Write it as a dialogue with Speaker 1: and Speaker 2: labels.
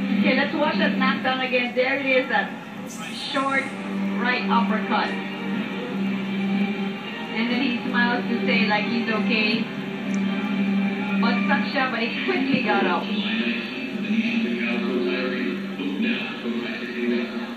Speaker 1: Okay, let's watch that knockdown again. There it is, that short right uppercut. And then he smiles to say like he's okay. Bagsak siya, but he quickly got up.